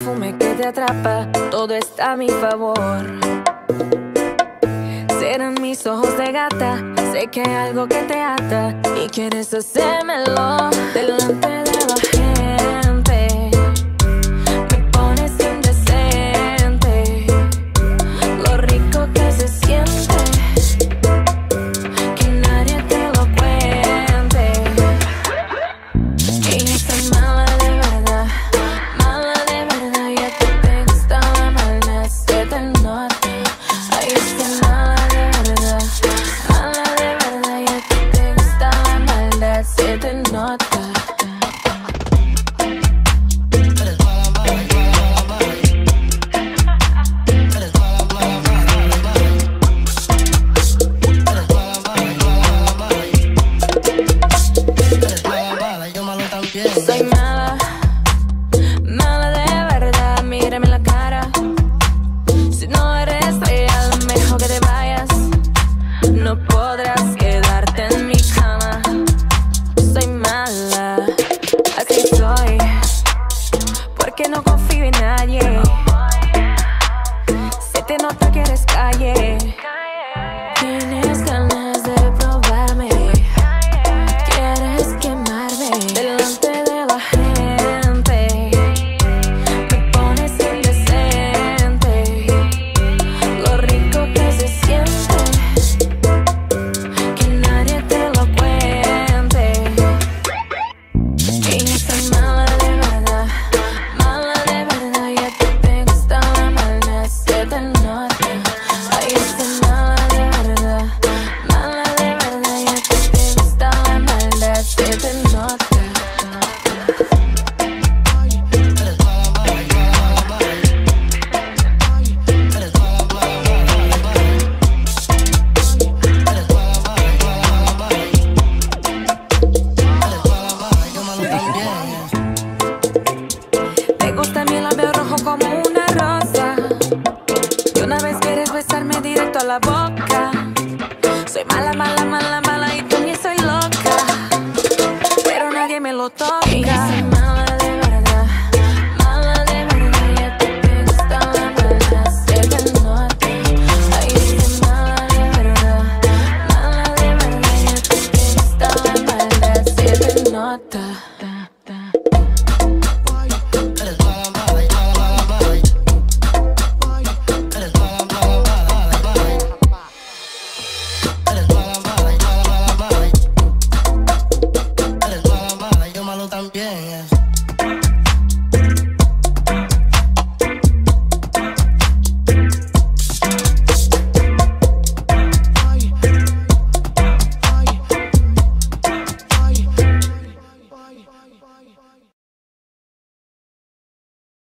perfume que te atrapa, todo está a mi favor. Serán mis ojos de gata, sé que hay algo que te ata y quieres hacérmelo delante de la gente. Me pones indecente, lo rico que se siente, que nadie te lo cuente. Y yo soy mala de verdad, y a ti te gusta la maldad, se te nota. Ay, yo soy mala de verdad, y a ti te gusta la maldad, se te nota. Soy mala de verdad, mírame en la cara. Si no eres real, mejor que te vayas. No podrás quedarte en mi cama. Soy mala, así soy, porque no confío en nadie. Se te nota que eres calle.